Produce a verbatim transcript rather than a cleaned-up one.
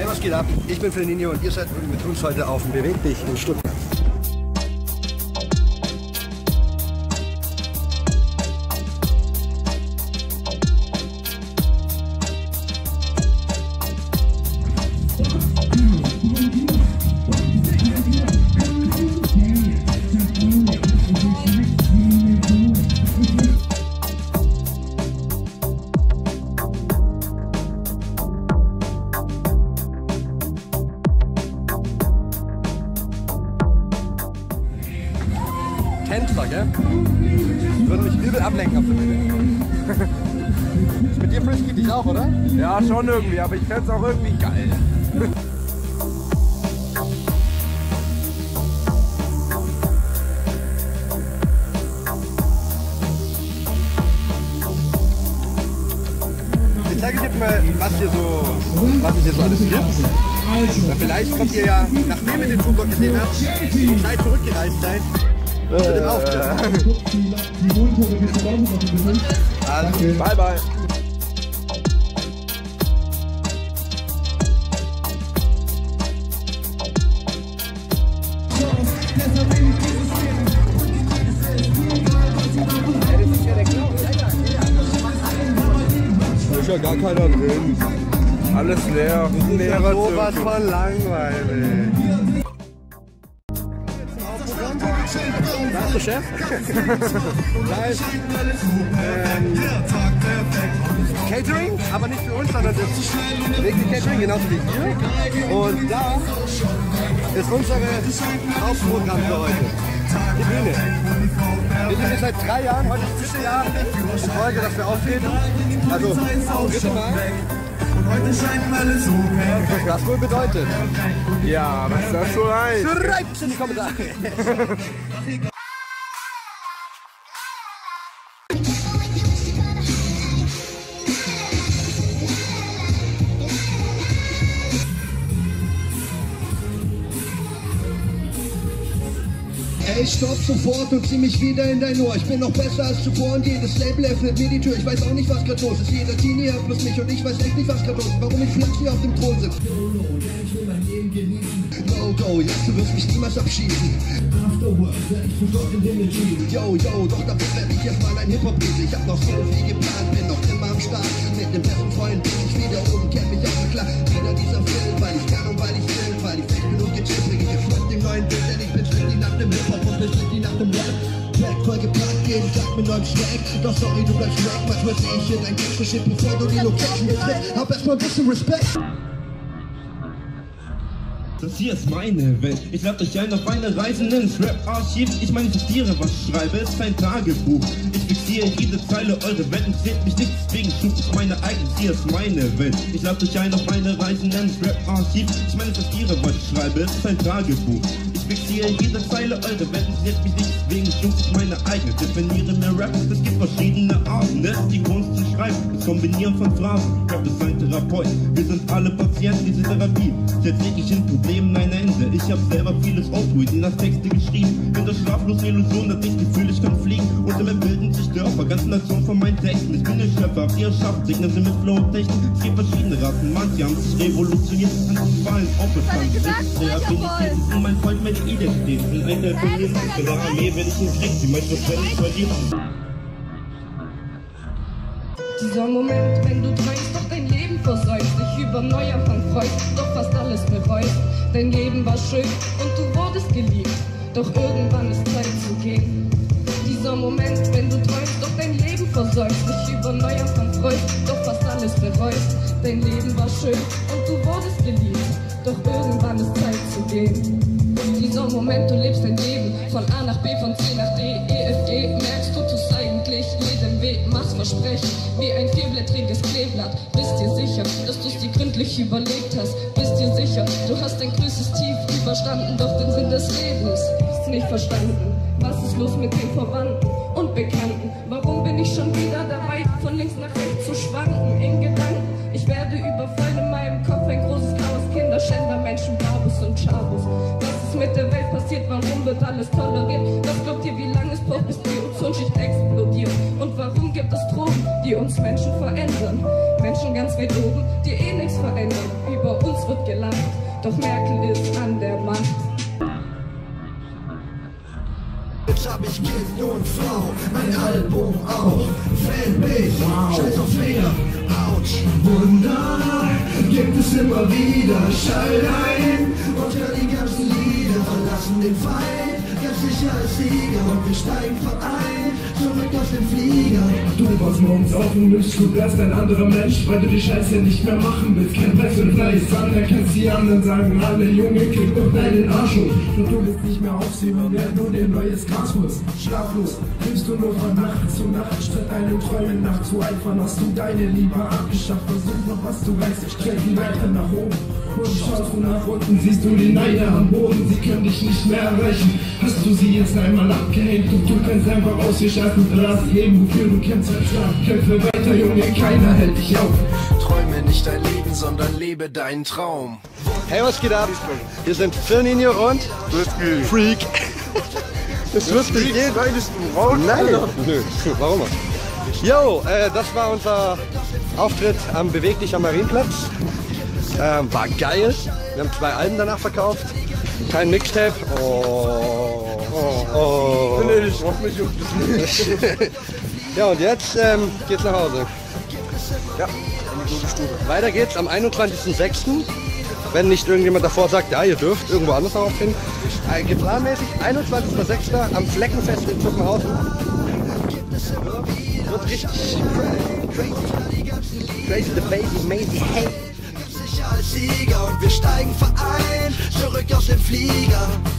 Was geht ab? Ich bin Fernino und ihr seid mit uns heute auf dem Beweg dich in Stuttgart. Tänzer, gell? Würden mich übel ablenken auf der Bühne. Mit dir frisky dich auch, oder? Ja, schon irgendwie, aber ich fände es auch irgendwie geil. Ich zeige euch jetzt mal, was hier so, was es hier so alles gibt. Na, vielleicht kommt ihr ja, nachdem ihr den Fußball gesehen habt, die Zeit zurückgereist seid. Zu dem Auftritt. Also, bye bye. Ist ja gar keiner drin. Alles leer. Das ist leerer ja sowas Zirkel. von langweilig. Da ist der Chef. Da ist ähm, Catering, aber nicht für uns, sondern das ist wirklich Catering, genauso wie hier. Und da ist unser Hauptprogramm für heute. Die Bühne. Wir sind hier seit drei Jahren, heute ist das dritte Jahr in Folge, dass wir auftreten. Also, bitte mal. Heute scheint alles so perfekt. Was wohl bedeutet? Ja, was das so heißt. Schreibt's in die Kommentare. Ey, stopp sofort und zieh mich wieder in dein Ohr. Ich bin noch besser als zuvor und jedes Label öffnet mir die Tür. Ich weiß auch nicht, was grad los ist. Jeder Teenie hat plus mich und ich weiß echt nicht, was grad los ist. Warum ich flach hier auf dem Thron sitze. No go, jetzt du wirst mich niemals abschießen. Afterwork, werd ich für Gott in den Himmel schieben. Yo, yo, doch dafür werd ich erstmal ein Hip-Hop-Riese. Ich hab noch so viel geplant, bin noch immer am Start. Mit dem besten Freund bin ich wieder oben, kenn mich auch klar. Wieder dieser Film, weil ich kann und weil ich will. Weil ich fest bin und gechillt, bring ich jetzt mit dem neuen Bild. Denn ich bin schlimm die nach dem Hip-Hop und bin schlimm die nach dem Rap. Track voll gepackt, jeden Tag mit neuem Schlag. Doch sorry, du bleibst weg, manchmal seh ich in dein Gangster-Shit, bevor du die Location betrittst. Hab erstmal ein bisschen Respekt. Das hier ist meine Welt. Ich lade euch ein auf eine Reise ins Rap-Archiv. Ich manifestiere, was ich schreibe, ist ein Tagebuch. Ich fixiere jede Zeile, eure Welt interessiert mich nicht, deswegen schuf ich meine eigene. Hier ist meine Welt. Ich lade euch ein auf eine Reise ins Rap-Archiv. Ich manifestiere, was ich schreibe, ist ein Tagebuch. Ich fixiere jede Zeile, eure Welt interessiert mich nicht, deswegen schuf ich meine eigene. Definiere mir Rap, es gibt verschiedene Arten. Das ist die Kunst zu schreiben, das Kombinieren von Phrasen. Rap ist ein Therapeut, wir sind alle Patienten dieser Therapie. Jetzt leg ich in Problemen ein Ende. Ich hab selber vieles aufgeholt, in das Texte geschrieben. Bin der schlaflosen Illusion, dass ich Gefühl, ich kann fliegen. Unter mir bilden sich Dörfer, ganze Nation von meinen Texten. Ich bin der Schöpfer, ihr schafft, segnen sie mit Flow und Technik. Es gibt verschiedene Rassen, manche haben sich revolutioniert. An Wahlen aufgefallen. Reabilität ist in mein Volk meine Identität. Bin ein der Verlierer, für der Armee werde ich nicht Krieg. Sie möchten das völlig verlieren. Dieser Moment, wenn du träumst, doch dein Leben versäumst, dich über Neuanfang freust, doch fast alles bereust. Dein Leben war schön und du wurdest geliebt, doch irgendwann ist Zeit zu gehen. Dieser Moment, wenn du träumst, doch dein Leben versäumst, dich über Neuanfang freust, doch fast alles bereust. Dein Leben war schön und du wurdest geliebt, doch irgendwann ist Zeit zu gehen. Dieser Moment, du lebst dein Leben von A nach B, von C nach D, E, F, G, merkst du, tust eigentlich jedem weh, machst Versprechen wie ein vierblättriges Kleeblatt. Bist dir sicher, dass du's dir gründlich überlegt hast? Bist dir sicher, du hast dein größtes Tief überstanden, doch den Sinn des Lebens ist nicht verstanden. Was ist los mit den Verwandten und Bekannten? Warum bin ich schon wieder dabei, von links nach rechts zu schwanken in Gedanken? Ich werde überfallen, in meinem Kopf ein großes Chaos, Kinder, Schänder, Menschen, Babus und Chabus. Was ist mit der Welt passiert? Warum wird alles toleriert? Was glaubt ihr, wie lange es braucht, bis die Ozonschicht explodiert? Und warum gibt es Drogen, die uns Menschen verändern. Menschen ganz weit oben, die eh nichts verändern. Über uns wird gelacht, doch Merkel ist an der Macht. Jetzt hab ich Kind und Frau, mein Album auch. Fanbase, wow. Scheiß auf Finger, ouch. Wunder gibt es immer wieder. Schall ein und hör die ganzen Lieder. Verlassen den Feind, ganz sicher als Sieger. Und wir steigen vereint zurück aus dem Flieger. Du warst morgens auf und bist du wärst ein anderer Mensch, weil du die Scheiße nicht mehr machen willst. Kein besseren Fleiß, dann erkennst die anderen, sagen alle, Junge, krieg doch deinen Arsch hoch. Und du willst nicht mehr aufsehen und wer nur dir neues Gras muss. Schlaflos, hilfst du nur von Nacht zu Nacht, statt deinen Träumen nachzueifern, hast du deine Liebe abgeschafft. Versuch noch was du weißt, streck die Leiter nach oben. Und schaust du nach unten, siehst du die Neider am Boden, sie können dich nicht mehr erreichen. Hast du sie jetzt einmal abgehängt und du kannst einfach aus dir scheißen, Gras leben, wofür du kämpfst, kämpfe weiter, Junge, keiner hält dich auf. Träume nicht dein Leben, sondern lebe deinen Traum. Hey, was geht ab? Wir sind Firninho und Freak. Das wusste ich jeden. Nein, nö, warum? Yo, äh, das war unser Auftritt am Beweg dich am Marienplatz. Ähm, war geil. Wir haben zwei Alben danach verkauft. Kein Mixtape. Oh. Oh. Oh. Nee, ich brauch mich um. Ja, und jetzt ähm, geht's nach Hause. Ja, in die gute Stube. Weiter geht's am einundzwanzigsten sechsten Wenn nicht irgendjemand davor sagt, ja, ihr dürft irgendwo anders noch auffinden. Äh, geplanmäßig einundzwanzigsten sechsten am Fleckenfest in Zuckenhausen. Wird richtig crazy. Crazy the baby, Maisie, hey. Sicher als Sieger und wir steigen vereint zurück aus dem Flieger.